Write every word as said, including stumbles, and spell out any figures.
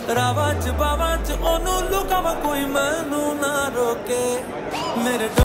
ਰਾਵਾਂ ਚ ਬਾਵਾਂ ਚ ਉਹਨੂੰ ਲੁਕਾਵਾਂ ਕੋਈ ਮੈਨੂੰ ਨਾ ਰੋਕੇ ਮੇਰੇ